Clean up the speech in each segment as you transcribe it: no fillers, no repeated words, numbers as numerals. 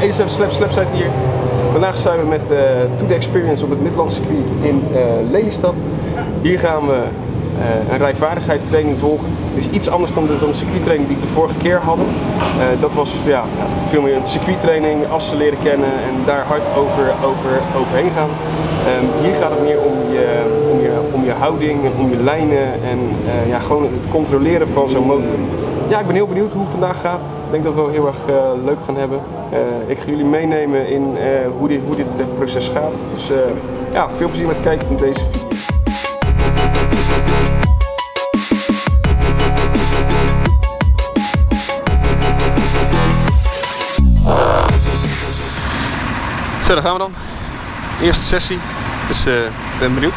87 Slapside hier. Vandaag zijn we met To The Experience op het Midland circuit in Lelystad. Hier gaan we een rijvaardigheidstraining volgen. Het is iets anders dan de circuittraining die we de vorige keer hadden. Dat was veel meer een circuittraining, assen leren kennen en daar hard overheen gaan. Hier gaat het meer om je houding, om je lijnen en gewoon het controleren van zo'n motor. Ja, ik ben heel benieuwd hoe het vandaag gaat. Ik denk dat we wel heel erg leuk gaan hebben. Ik ga jullie meenemen in hoe dit proces gaat. Dus veel plezier met het kijken van deze video. Zo, daar gaan we dan. Eerste sessie, dus ik ben benieuwd.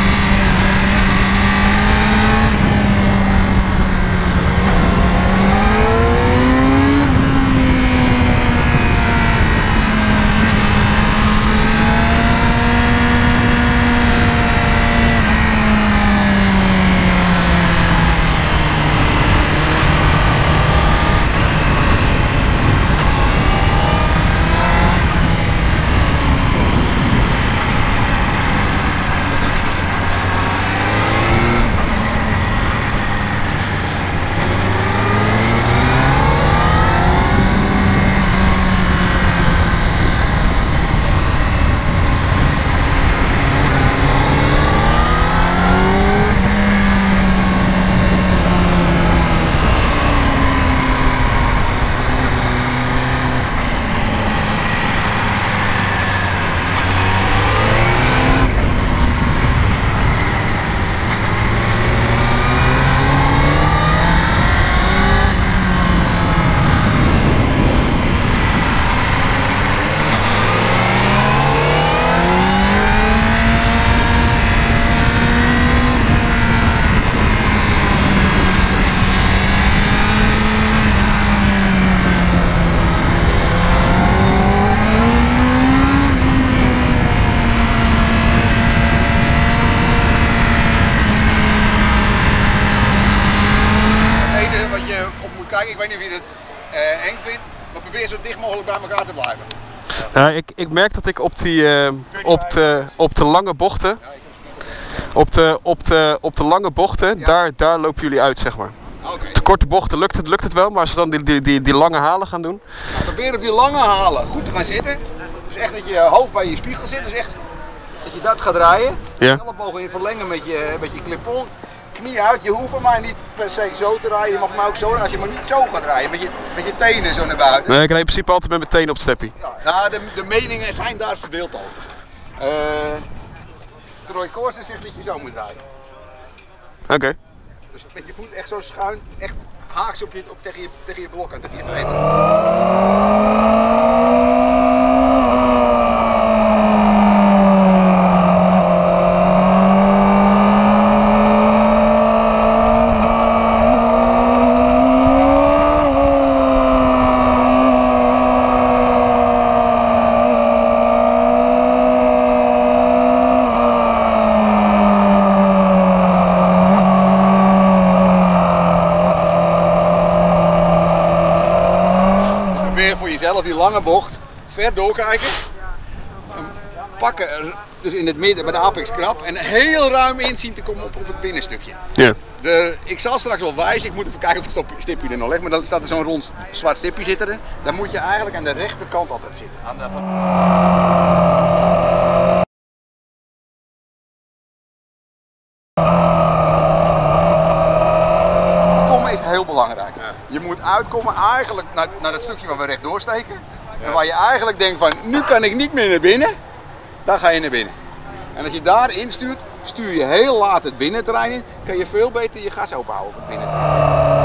Kijk, ik weet niet of je het eng vindt, maar probeer zo dicht mogelijk bij elkaar te blijven. Ja, ik merk dat ik op de lange bochten, op de lange bochten, daar lopen jullie uit, zeg maar. Okay. De korte bochten lukt het wel, maar als we dan die lange halen gaan doen. Nou, probeer op die lange halen goed te gaan zitten. Dus echt dat je hoofd bij je spiegel zit, dus echt dat je dat gaat draaien. Ja. Ellebogen in verlengen met je clip-on. Knie uit, je hoeft maar niet per se zo te draaien, je mag maar ook zo, als je maar niet zo gaat draaien, met je tenen zo naar buiten. Nee, ik rijd in principe altijd met mijn tenen op het steppie. Ja, nou, de meningen zijn daar verdeeld over. Troy Corsen zegt dat je zo moet draaien. Oké. Dus met je voet echt zo schuin, echt haaks tegen je blok en tegen je frame. Voor jezelf die lange bocht ver doorkijken, pakken dus in het midden bij de apex krap en heel ruim in zien te komen op het binnenstukje. Ja. Ik zal straks wel wijzen, ik moet even kijken of het stipje er nog ligt, maar dan staat er zo'n rond zwart stipje zitten. Dan moet je eigenlijk aan de rechterkant altijd zitten. Uitkomen is heel belangrijk. Je moet uitkomen eigenlijk naar dat stukje waar we rechtdoor steken. En waar je eigenlijk denkt van, nu kan ik niet meer naar binnen, dan ga je naar binnen. En als je daarin stuurt, stuur je heel laat het binnenterrein in, kan je veel beter je gas openhouden op het binnenterrein.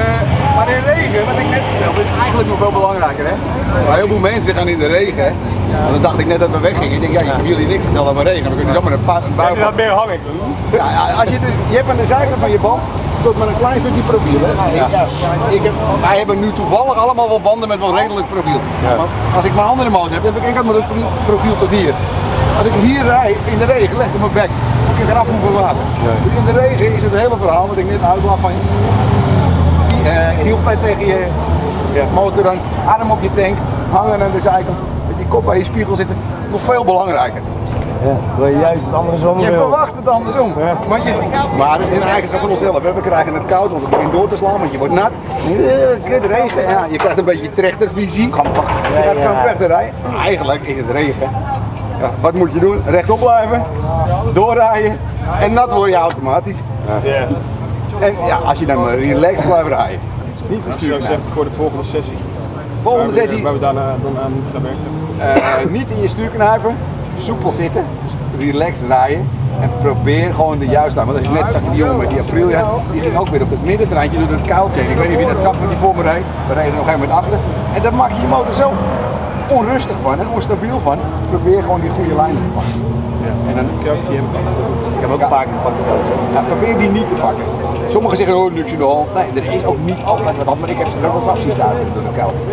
Maar in regen, wat ik net vertelde, is eigenlijk nog veel belangrijker. Hè? Maar heel veel mensen gaan in de regen En dan dacht ik net dat we weggingen. Ik denk, ja, ik heb jullie niks verteld over regen. We kunnen zomaar een bui. Als je dat meer hangen. Ja, als je hebt aan de zijkant van je band tot met een klein stukje profiel. Hè? Wij hebben nu toevallig allemaal wel banden met wel redelijk profiel. Ja. Maar als ik mijn andere motor heb, dan heb ik enkel met het profiel tot hier. Als ik hier rijd in de regen, leg ik op mijn bek. Dan heb ik een graf van water. Ja. Dus in de regen is het hele verhaal wat ik net uitlag van hielpad tegen je motor, dan arm op je tank, hangen aan de zijkant, met je kop bij je spiegel zitten, nog veel belangrijker. Ja, terwijl je juist het andersom wil. Je verwacht het andersom. Ja. Maar het is een eigenschap van onszelf. We krijgen het koud, want het begint door te slaan, want je wordt nat. Kut, regen. Ja, je krijgt een beetje trechtervisie. Je gaat krampachtig rijden. Eigenlijk is het regen. Ja, wat moet je doen? Rechtop blijven, doorrijden en nat word je automatisch. Ja. En ja, als je dan maar relaxed blijft rijden. Niet de stuur zegt voor de volgende sessie. Volgende sessie. Waar we daarna dan aan moeten gaan werken. Niet in je stuurknijper, soepel zitten, relaxed rijden en probeer gewoon de juiste aan. Want als ik net zag die jongen met die Aprilia, die ging ook weer op het middentreintje door het kuiltje. Ik weet niet of je dat zag, maar die voor me reed. We reden nog even met achter. En dan maak je je motor zo onrustig van en onstabiel van. Probeer gewoon die goede lijnen te pakken. Ja. En dan ik heb ook een paar keer gepakt. Ja, probeer die niet te pakken. Sommigen zeggen, oh, niks in de hand. Nee, er is ook niet altijd wat hand, maar ik heb ze er ook wel vast zien staan door de kuiltje.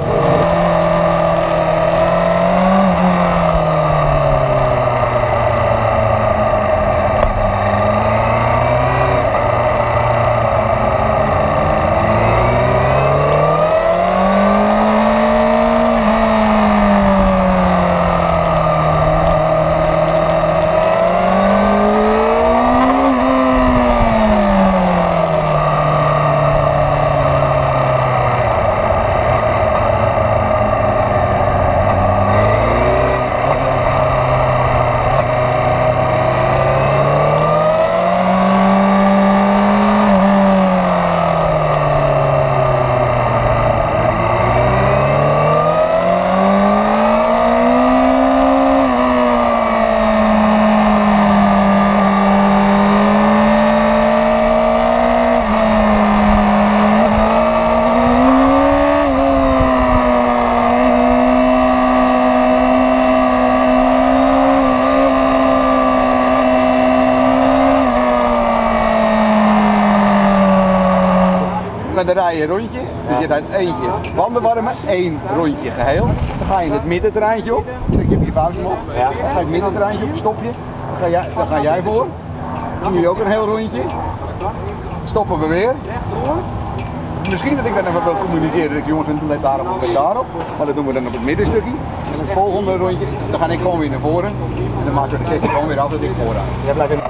Dan rij je een rondje, dus je rijdt eentje banden warmen, 1 rondje geheel. Dan ga je het middenterreintje op, stek je even je vuist op, dan ga je het middenterreintje op, stop je, dan ga jij voor. Dan doen jullie ook een heel rondje, stoppen we weer. Misschien dat ik dan even wil communiceren, dat ik jongens, let daarop of let daarop, maar dat doen we dan op het middenstukje. En het volgende rondje, dan ga ik gewoon weer naar voren en dan maken we de sessie gewoon weer af dat ik vooraan.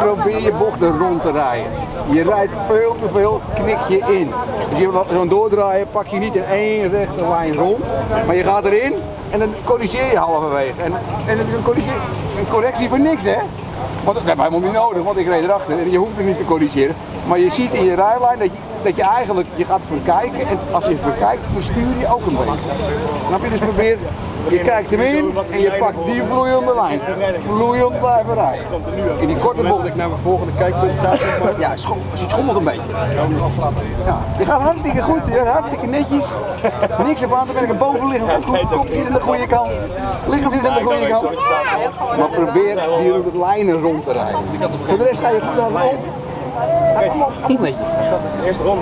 probeer je bochten rond te rijden. Je rijdt veel te veel, knik je in. Dus je zo'n doordraaien pak je niet in één rechte lijn rond, maar je gaat erin en dan corrigeer je halverwege. En het is een correctie voor niks, hè? Want dat hebben we helemaal niet nodig, want ik reed erachter en je hoeft het niet te corrigeren. Maar je ziet in je rijlijn dat je eigenlijk je gaat verkijken en als je verkijkt, verstuur je ook een beetje. Snap je? Dus probeer, je kijkt hem in en je pakt die vloeiende lijn. Vloeiend blijven rijden. In die korte bocht. Ik naar mijn volgende kijkpunt ga. Ja, je schommelt een beetje. Ja, je gaat hartstikke goed, je gaat hartstikke netjes. Niks op aan te merken, boven liggen goed, kopje aan de goede kant. Lichaam zit aan de goede kant. Maar probeer die lijnen rond te rijden. Voor de rest ga je goed aan de rond. Gaat allemaal netjes. Eerste ronde.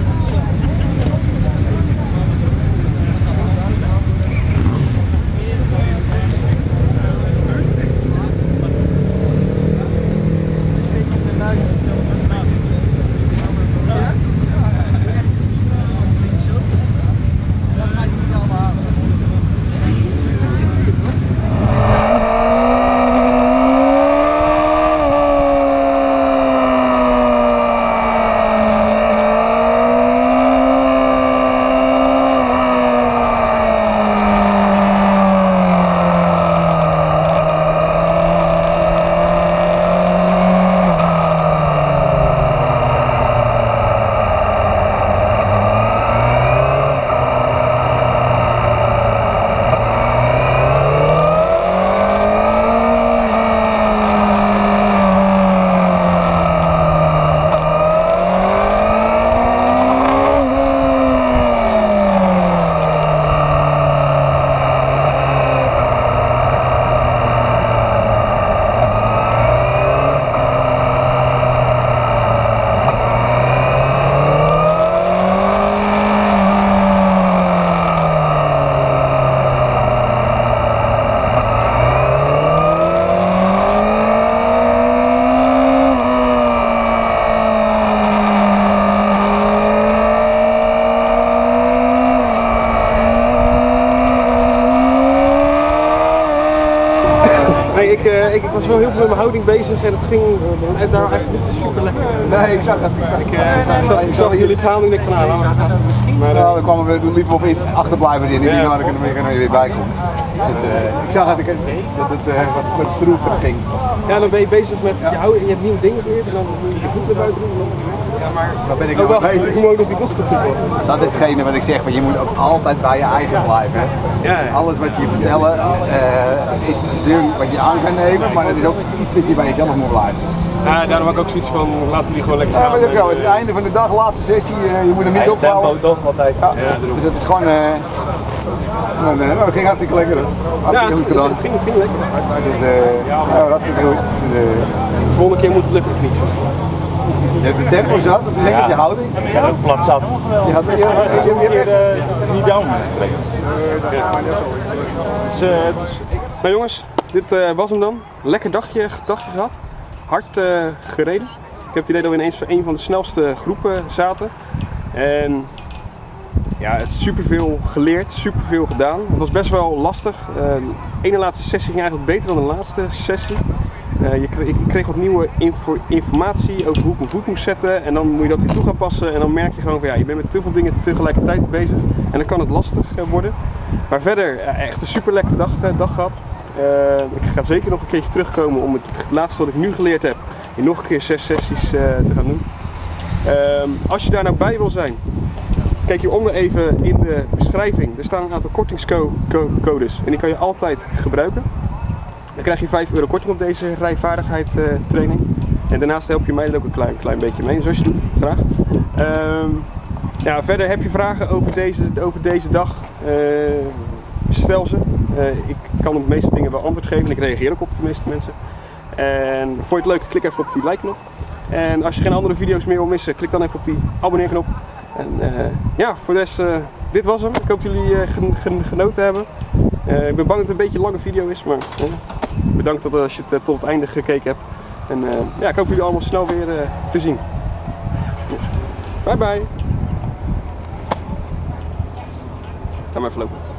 Ik was wel heel veel met mijn houding bezig en het ging daar eigenlijk niet super lekker. Nee, ik zag het. Ik zag jullie gaan en ik van nou, misschien. Maar we liepen op achterblijvers in, die waren er weer bij komen. Ik zag dat het wat stroever ging. Ja, dan ben je bezig met je houding en je hebt nieuwe dingen weer en dan moet je je voet naar buiten doen. Ja, maar daar ben ik nog mee. Ik moet ook op die bochten toe komen. Dat is hetgene wat ik zeg, maar je moet ook altijd bij je eigen blijven. Hè? Ja. Alles wat je vertellen is een ding wat je aan kan nemen, maar het is ook iets dat je bij jezelf moet blijven. Ja, daarom had ik ook zoiets van, laten we die gewoon lekker gaan. Ja, maar ook wel, het einde van de dag, laatste sessie, je moet hem niet opvouwen. Tempo toch, altijd. Ja, dus het is gewoon, het ging hartstikke lekker. Hartstikke goed gedaan. Het ging lekker. Dus, hartstikke goed. De volgende keer moet het lukken knieën. Je hebt de tempo zat, dat is echt je houding. Ja, ook plat zat. Je hebt niet down trekken. Nou jongens, dit was hem dan. Lekker dagje gehad. Hard gereden. Ik heb het idee dat we ineens een van de snelste groepen zaten. En ja, het is superveel geleerd, superveel gedaan. Het was best wel lastig. De ene laatste sessie ging eigenlijk beter dan de laatste sessie. Ik kreeg wat nieuwe informatie over hoe ik mijn voet moest zetten en dan moet je dat weer toe gaan passen en dan merk je gewoon van ja, je bent met te veel dingen tegelijkertijd bezig en dan kan het lastig worden. Maar verder, echt een super lekkere dag gehad. Ik ga zeker nog een keertje terugkomen om het laatste wat ik nu geleerd heb, nog een keer 6 sessies te gaan doen. Als je daar nou bij wil zijn, kijk hieronder even in de beschrijving. Er staan een aantal kortingscodes en die kan je altijd gebruiken. Dan krijg je €5 korting op deze rijvaardigheid training. En daarnaast help je mij er ook een klein beetje mee, zoals je doet, graag. Ja, verder heb je vragen over deze dag, stel ze. Ik kan op de meeste dingen wel antwoord geven en ik reageer ook op de meeste mensen. En vond je het leuk, klik even op die like knop. En als je geen andere video's meer wil missen, klik dan even op die abonneer knop. En ja, voor de rest, dit was hem. Ik hoop dat jullie genoten hebben. Ik ben bang dat het een beetje een lange video is, maar bedankt dat als je het tot het einde gekeken hebt. En ja, ik hoop jullie allemaal snel weer te zien. Bye bye. Ga maar even lopen.